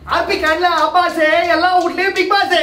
RB கார்ல அப்பாஸே எல்லா வீட்லயும் பிக் பாஸ்.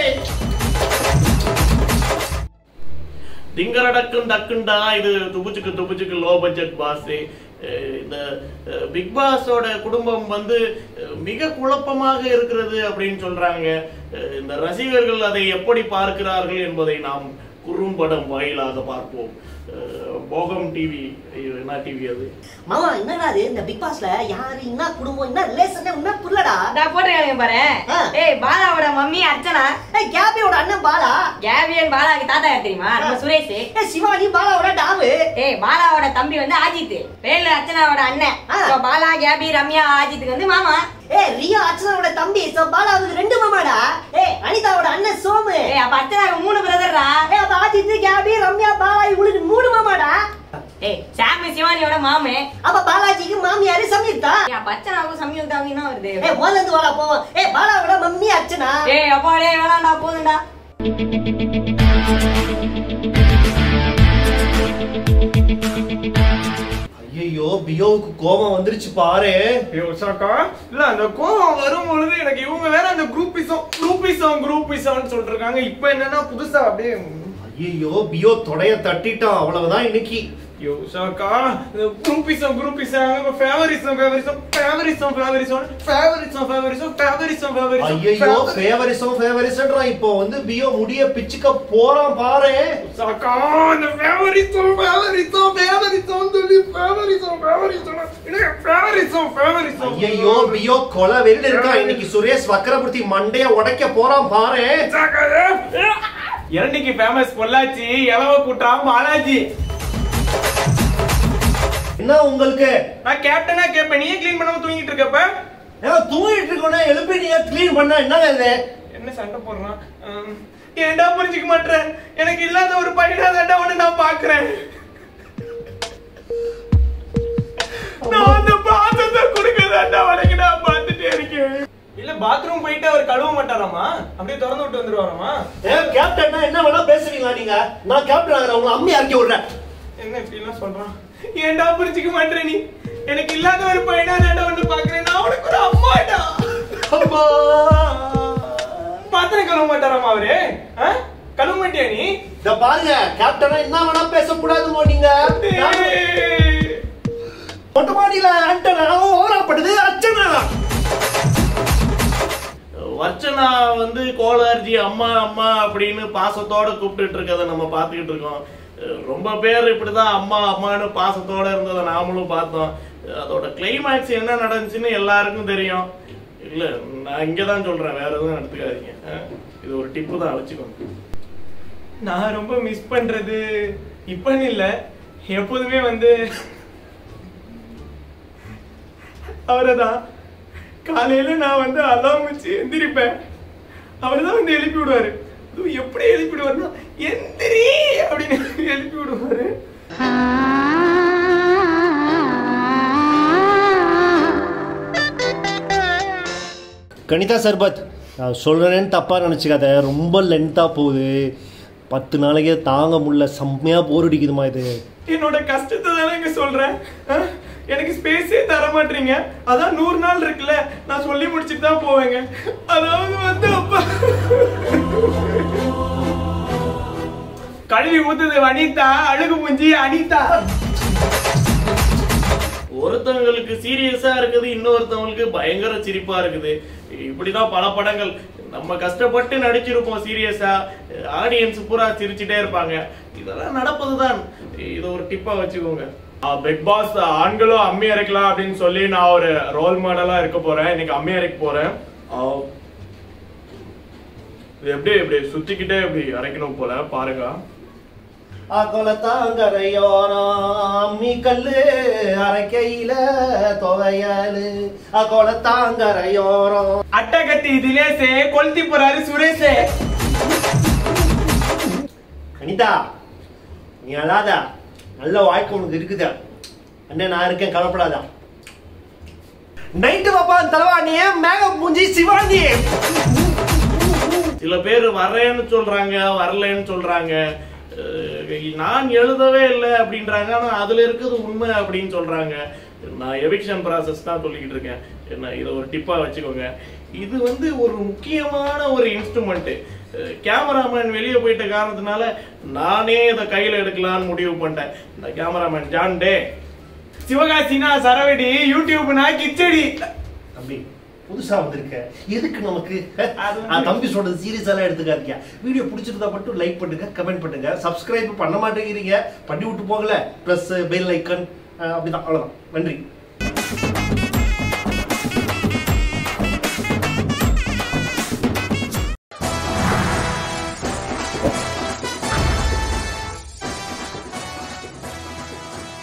திங்கரடக்கும் டக்குண்டா இது துபுச்சுக்கு லோ பட்ஜெட் பாஸ். இந்த பிக் பாஸோட குடும்பம் வந்து மிக குழப்பமாக இருக்கிறது அப்படின்னு சொல்றாங்க. இந்த ரசிகர்கள் அதை எப்படி பார்க்கிறார்கள் என்பதை நாம் குறும்படம் வாயிலாக பார்ப்போம். போகம் டிவி என்ன டிவி அது மாமா என்னடா அது இந்த பிக் பாஸ்ல யாரு என்ன குடும்பம் என்ன ரிலேஷன் என்ன புரியலடா. நான் போட்டுறேன் பாரு. ஏய் பாலாவோட மம்மி அர்ச்சனா. ஏய் கேபியோட அண்ணன் பாலா. கேபியன் பாலாக்கு தாத்தா தெரியுமா? நம்ம சுரேஷ். ஏய் சிவானி பாலாவோட டாவு. ஏய் பாலாவோட தம்பி வந்து அஜித். வேலு அர்ச்சனாவோட அண்ணன். சோ பாலா கேபி ரம்யா அஜித்துக்கு வந்து மாமா. ஏய் ரியா அர்ச்சனாவோட தம்பி. சோ பாலாவுக்கு 2 மாமாடா. ஏய் அனிதாவோட அண்ணன் சோமு. ஏய் அப்ப அர்ச்சனாக்கு 3 பிரதர்டா. ஏய் அப்ப அஜித் கேபி ரம்யா பாலா இவங்களுக்கு 3 மாமாடா. ஏய் சாமி சிவானியோட மாமே. அப்ப பாலாஜிக்கு மாமியாரு சமீர்தா. ஏய் அப்ப அர்ச்சனாவுக்கு சமீர்தாவுக்கு என்ன வருது? ஏய் முதல்ல இருந்து வாடா போவோம். ஏய் பாலாவோட மம்மி அர்ச்சனா. ஏய் அப்பாடே வேணாம்டா போதும்டா. ஐயோ பியோவுக்கு கோபம் வந்துருச்சு பாரு. இல்ல அந்த கோபம் வரும் பொழுது எனக்கு இவங்க வேற அந்த குரூப்பிசம் சொல்லிட்டு இருக்காங்க. இப்ப என்னன்னா புதுசா அப்படியே ஐயோ பியோ தொடைய தட்டிட்டான் அவ்வளவுதான் இன்னைக்கு. இப்போ வந்து பியோ முடிய பிச்சுக்க போறான் பாரு. ஐயோ பியோ கொலை வெளியில இருக்கா. இன்னைக்கு சுரேஷ் வக்கரபுர்த்தி மண்டைய உடைக்க போறான் பாரு. இரண்டிக்கு ஃபேமஸ் பொள்ளாச்சி எலவ கூட்டம் பாலாஜி. என்ன உங்களுக்கு? நான் கேப்டனா கேப்பேன். நீயே க்ளீன் பண்ணாம தூங்கிட்டு இருக்கப்ப. நான் தூங்கிட்டு இருக்கோனே எழுப்பி நீ க்ளீன் பண்ணா என்ன இது? என்ன சண்டை போடுறான்? ஏன்டா புரிஞ்சுக்க மாட்டேன். எனக்கு இல்லாத ஒரு பையனா தான்டா ஒண்ணு நான் பாக்குறேன். நான் அந்த பாத்திரத்தை குடுக்கதான்டா உனக்கு நான் பார்த்துட்டே இருக்கேன். இல்ல பாத்ரூம் போயிட்டு அவர் கழுவ மாட்டாராமா? அப்படியே திறந்து விட்டு வந்துருவாராமா? கேப்டன்னா என்ன வேணா பேசுவீங்களா நீங்க? நான் கேப்டன் ஆகிறேன். உங்களை அம்மி இறக்கி விடுறேன். என்ன இப்படி எல்லாம் சொல்றான்? ஏன்டா புரிஞ்சுக்க மாட்டேன் நீ? எனக்கு இல்லாத ஒரு பையனா தான்டா ஒண்ணு பாக்குறேன். நான் உனக்கு ஒரு அம்மாடா. அம்மா பாத்திரம் கழுவ மாட்டாராமா அவரு? கழுவ மாட்டியா நீ? இத பாருங்க கேப்டனா என்ன வேணா பேசக்கூடாதுமோ நீங்க? மொட்டை மாடியில ஆண்டனா ஓவராப்படுது அர்ச்சனா. வர்ச்சனா வந்து கோலார்ஜி அம்மா அம்மா அப்படின்னு பாசத்தோட கூப்பிட்டு இருக்கதை நம்ம பார்த்துக்கிட்டு இருக்கோம். ரொம்ப பேர் இப்படிதான் அம்மா அம்மான்னு பாசத்தோட இருந்ததை நாமளும் பார்த்தோம். அதோட கிளைமேக்ஸ் என்ன நடந்துச்சுன்னு எல்லாருக்கும் தெரியும். இல்ல நான் இங்கதான் சொல்றேன், வேற எதுவும் எடுத்துக்காதீங்க. இது ஒரு டிப்பு தான், வச்சுக்கோங்க. நான் ரொம்ப மிஸ் பண்றது இப்பன்னு இல்ல, எப்போதுமே வந்து அவரைதான். காலையில நான் வந்து அலாம் வச்சு எந்திரிப்பேன், அவர் தான் வந்து எழுப்பி விடுவாரு. எப்படி எழுப்பி விடுவாருன்னா எந்திரி அப்படின்னு எழுப்பி விடுவாரு. கணிதா சர்பத், நான் சொல்றேன்னு தப்பா நினைச்சுக்காத. ரொம்ப லென்த்தா போகுது, 10 நாளைக்கே தாங்க முடியல. செம்மையா போர் அடிக்குதுமா இது. என்னோட கஷ்டத்தை தானே இங்க சொல்றேன். எனக்கு ஸ்பேஸே தர மாட்டீங்க. அதான் 100 நாள் இருக்குல்ல, நான் சொல்லி முடிச்சுட்டு தான் போவேங்க. அதாவது வந்து அப்பா கழுவி ஊத்துது அனிதா, அழுகு முஞ்சி அனிதா. ஒருத்தவங்களுக்கு சீரியஸா இருக்குது, இன்னொருத்தவங்களுக்கு பயங்கர சிரிப்பா இருக்குது. இப்படிதான் பல படங்கள் நம்ம கஷ்டப்பட்டு நடிச்சிருப்போம் சீரியஸா, ஆடியன்ஸ் பூரா சிரிச்சுட்டே இருப்பாங்க. இதெல்லாம் நடப்பதுதான். இதை ஒரு டிப்பா வச்சுக்கோங்க. பிக் பாஸ் ஆண்களும் அம்மி அரைக்கலாம் அப்படின்னு சொல்லி நான் ஒரு ரோல் மாடலா இருக்க போறேன். இன்னைக்கு அம்மி அரைக்க போறேன். இது எப்படி சுத்திக்கிட்டே இப்படி அரைக்கணும் போல பாருங்க. அம்மி கல்லு அரைக்கையில தொகையாலு அகோலத்தாங்கரையோரம் அட்டை கத்தி தினேஷே கொளுத்தி போறாரு சுரேஷே. அனிதா நீ அழாதா, நல்ல வாழ்க்கை உனக்கு இருக்குதா. அண்ணே நான் இருக்கேன், கவலைப்படாதா. நைட்டு பாப்பா தலைவாணி மேக மூஞ்சி சிவாங்கி. சில பேர் வர்றேன்னு சொல்றாங்க, வரலன்னு சொல்றாங்க. நான் எழுதவே இல்லை அப்படின்றாங்க, ஆனா அதுல இருக்குது உண்மை அப்படின்னு சொல்றாங்க. நான் எவிக்ஷன் ப்ராசஸ் தான் சொல்லிக்கிட்டு இருக்கேன். என்ன இதை ஒரு டிப்பா வச்சுக்கோங்க. இது வந்து ஒரு முக்கியமான ஒரு இன்ஸ்ட்ருமெண்ட். கேமராமேன் வெளியே போயிட்ட காரணத்தினால நானே இதை கையில எடுக்கலான்னு முடிவு பண்ணிட்டேன். இந்த கேமராமேன் ஜான் டே, சிவகாசினா சரவடி, யூடியூப்னா கிச்சடி. தம்பி புதுசா வந்திருக்க, எதுக்கு நமக்கு? தம்பி சொல்றது சீரியஸாலாம் எடுத்துக்காதீங்க. வீடியோ பிடிச்சிருந்தா மட்டும் லைக் பண்ணுங்க, கமெண்ட் பண்ணுங்க. சப்ஸ்கிரைப் பண்ண மாட்டேங்கிறீங்க, பண்ணி விட்டு போகல. பிளஸ் பெல் ஐக்கன் அப்படிதான், அவ்வளவுதான். நன்றி.